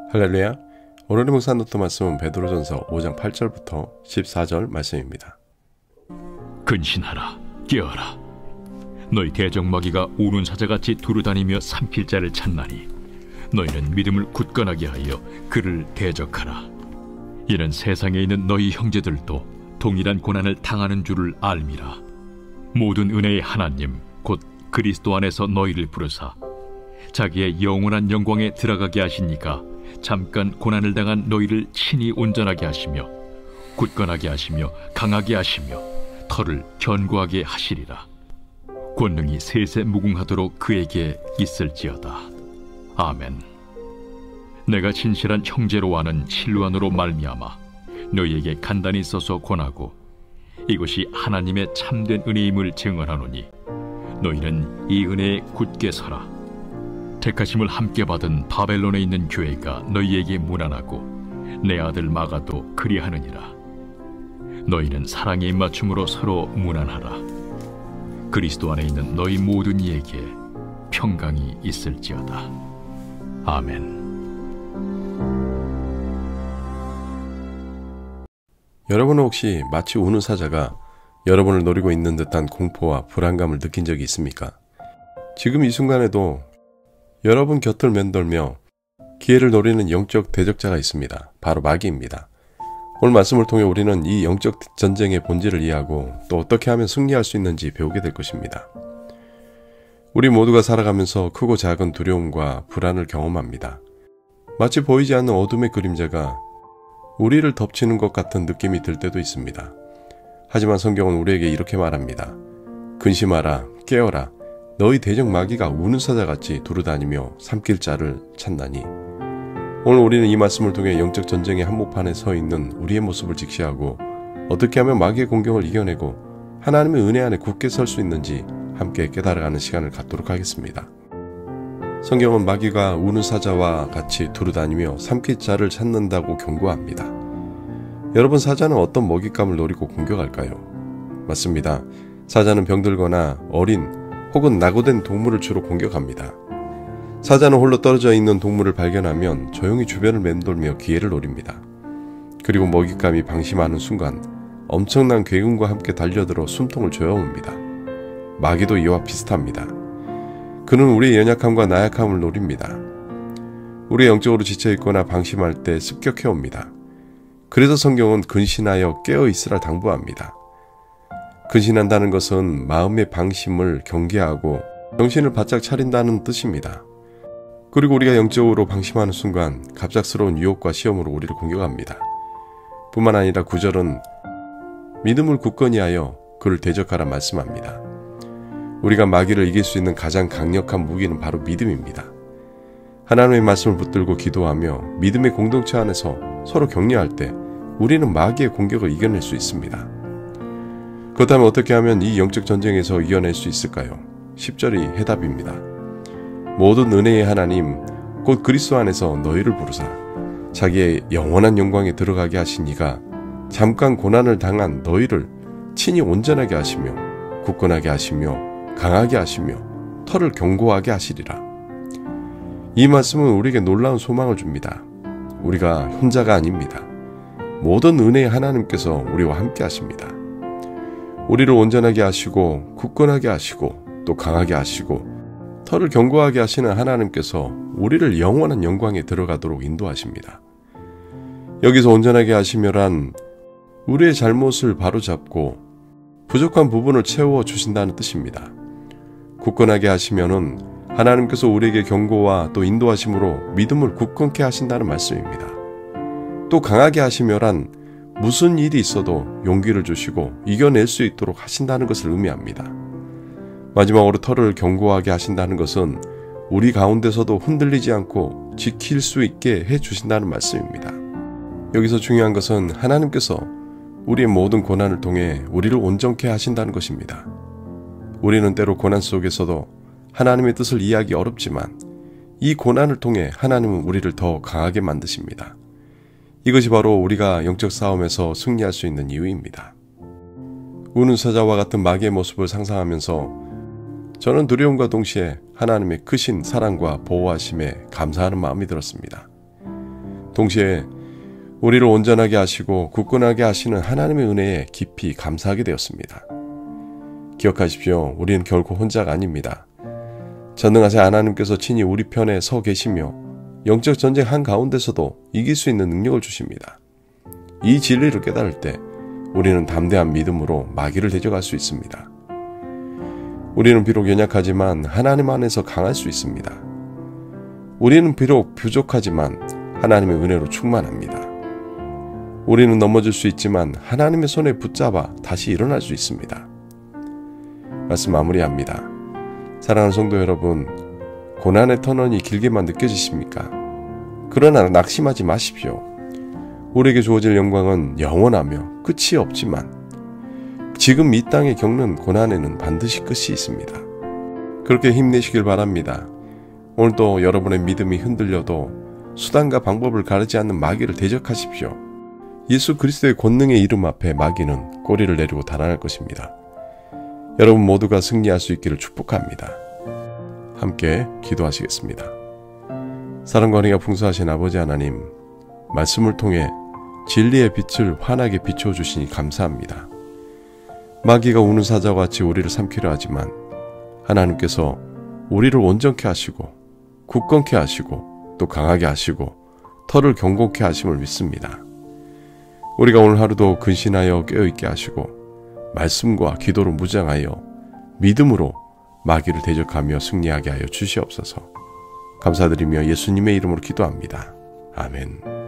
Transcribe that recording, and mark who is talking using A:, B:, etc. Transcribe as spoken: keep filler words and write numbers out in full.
A: 할렐루야. 오늘의 묵상 노트 말씀은 베드로전서 오 장 팔 절부터 십사 절 말씀입니다.
B: 근신하라, 깨어라. 너희 대적마귀가 우는 사자같이 두루다니며 삼킬 자를 찾나니 너희는 믿음을 굳건하게 하여 그를 대적하라. 이는 세상에 있는 너희 형제들도 동일한 고난을 당하는 줄을 알미라. 모든 은혜의 하나님 곧 그리스도 안에서 너희를 부르사 자기의 영원한 영광에 들어가게 하시니까 잠깐 고난을 당한 너희를 친히 온전하게 하시며 굳건하게 하시며 강하게 하시며 털을 견고하게 하시리라. 권능이 세세 무궁하도록 그에게 있을지어다. 아멘. 내가 진실한 형제로 아는 실루안으로 말미암아 너희에게 간단히 써서 권하고 이것이 하나님의 참된 은혜임을 증언하노니 너희는 이 은혜에 굳게 서라. 택하심을 함께 받은 바벨론에 있는 교회가 너희에게 문안하고 내 아들 마가도 그리하느니라. 너희는 사랑의 입맞춤으로 서로 문안하라. 그리스도 안에 있는 너희 모든 이에게 평강이 있을지어다. 아멘.
A: 여러분은 혹시 마치 우는 사자가 여러분을 노리고 있는 듯한 공포와 불안감을 느낀 적이 있습니까? 지금 이 순간에도 여러분 곁을 맴돌며 기회를 노리는 영적 대적자가 있습니다. 바로 마귀입니다. 오늘 말씀을 통해 우리는 이 영적 전쟁의 본질을 이해하고 또 어떻게 하면 승리할 수 있는지 배우게 될 것입니다. 우리 모두가 살아가면서 크고 작은 두려움과 불안을 경험합니다. 마치 보이지 않는 어둠의 그림자가 우리를 덮치는 것 같은 느낌이 들 때도 있습니다. 하지만 성경은 우리에게 이렇게 말합니다. 근심하라, 깨어라. 너희 대적 마귀가 우는 사자같이 두루다니며 삼킬 자를 찾나니. 오늘 우리는 이 말씀을 통해 영적 전쟁의 한복판에 서 있는 우리의 모습을 직시하고 어떻게 하면 마귀의 공격을 이겨내고 하나님의 은혜 안에 굳게 설 수 있는지 함께 깨달아가는 시간을 갖도록 하겠습니다. 성경은 마귀가 우는 사자와 같이 두루다니며 삼킬 자를 찾는다고 경고합니다. 여러분, 사자는 어떤 먹잇감을 노리고 공격할까요? 맞습니다. 사자는 병들거나 어린 혹은 낙오된 동물을 주로 공격합니다. 사자는 홀로 떨어져 있는 동물을 발견하면 조용히 주변을 맴돌며 기회를 노립니다. 그리고 먹잇감이 방심하는 순간 엄청난 괴군과 함께 달려들어 숨통을 조여옵니다. 마귀도 이와 비슷합니다. 그는 우리의 연약함과 나약함을 노립니다. 우리 영적으로 지쳐있거나 방심할 때 습격해옵니다. 그래서 성경은 근신하여 깨어있으라 당부합니다. 근신한다는 것은 마음의 방심을 경계하고 정신을 바짝 차린다는 뜻입니다. 그리고 우리가 영적으로 방심하는 순간 갑작스러운 유혹과 시험으로 우리를 공격합니다. 뿐만 아니라 구 절은 믿음을 굳건히 하여 그를 대적하라 말씀합니다. 우리가 마귀를 이길 수 있는 가장 강력한 무기는 바로 믿음입니다. 하나님의 말씀을 붙들고 기도하며 믿음의 공동체 안에서 서로 격려할 때 우리는 마귀의 공격을 이겨낼 수 있습니다. 그렇다면 어떻게 하면 이 영적 전쟁에서 이겨낼 수 있을까요? 십 절이 해답입니다. 모든 은혜의 하나님 곧 그리스도 안에서 너희를 부르사 자기의 영원한 영광에 들어가게 하신 이가 잠깐 고난을 당한 너희를 친히 온전하게 하시며 굳건하게 하시며 강하게 하시며 털을 견고하게 하시리라. 이 말씀은 우리에게 놀라운 소망을 줍니다. 우리가 혼자가 아닙니다. 모든 은혜의 하나님께서 우리와 함께 하십니다. 우리를 온전하게 하시고 굳건하게 하시고 또 강하게 하시고 털을 견고하게 하시는 하나님께서 우리를 영원한 영광에 들어가도록 인도하십니다. 여기서 온전하게 하시며란 우리의 잘못을 바로잡고 부족한 부분을 채워주신다는 뜻입니다. 굳건하게 하시면은 하나님께서 우리에게 경고와 또 인도하심으로 믿음을 굳건케 하신다는 말씀입니다. 또 강하게 하시며란 무슨 일이 있어도 용기를 주시고 이겨낼 수 있도록 하신다는 것을 의미합니다. 마지막으로 털을 견고하게 하신다는 것은 우리 가운데서도 흔들리지 않고 지킬 수 있게 해주신다는 말씀입니다. 여기서 중요한 것은 하나님께서 우리의 모든 고난을 통해 우리를 온전케 하신다는 것입니다. 우리는 때로 고난 속에서도 하나님의 뜻을 이해하기 어렵지만 이 고난을 통해 하나님은 우리를 더 강하게 만드십니다. 이것이 바로 우리가 영적 싸움에서 승리할 수 있는 이유입니다. 우는 사자와 같은 마귀의 모습을 상상하면서 저는 두려움과 동시에 하나님의 크신 사랑과 보호하심에 감사하는 마음이 들었습니다. 동시에 우리를 온전하게 하시고 굳건하게 하시는 하나님의 은혜에 깊이 감사하게 되었습니다. 기억하십시오. 우리는 결코 혼자가 아닙니다. 전능하신 하나님께서 친히 우리 편에 서 계시며 영적 전쟁 한가운데서도 이길 수 있는 능력을 주십니다. 이 진리를 깨달을 때 우리는 담대한 믿음으로 마귀를 대적할 수 있습니다. 우리는 비록 연약하지만 하나님 안에서 강할 수 있습니다. 우리는 비록 부족하지만 하나님의 은혜로 충만합니다. 우리는 넘어질 수 있지만 하나님의 손에 붙잡아 다시 일어날 수 있습니다. 말씀 마무리합니다. 사랑하는 성도 여러분, 고난의 터널이 길게만 느껴지십니까? 그러나 낙심하지 마십시오. 우리에게 주어질 영광은 영원하며 끝이 없지만 지금 이 땅에 겪는 고난에는 반드시 끝이 있습니다. 그렇게 힘내시길 바랍니다. 오늘도 여러분의 믿음이 흔들려도 수단과 방법을 가르지 않는 마귀를 대적하십시오. 예수 그리스도의 권능의 이름 앞에 마귀는 꼬리를 내리고 달아날 것입니다. 여러분 모두가 승리할 수 있기를 축복합니다. 함께 기도하시겠습니다. 사랑과 은혜가 풍성하신 아버지 하나님, 말씀을 통해 진리의 빛을 환하게 비춰주시니 감사합니다. 마귀가 우는 사자와 같이 우리를 삼키려 하지만 하나님께서 우리를 온전케 하시고 굳건케 하시고 또 강하게 하시고 털을 견고케 하심을 믿습니다. 우리가 오늘 하루도 근신하여 깨어있게 하시고 말씀과 기도로 무장하여 믿음으로 마귀를 대적하며 승리하게 하여 주시옵소서. 감사드리며 예수님의 이름으로 기도합니다. 아멘.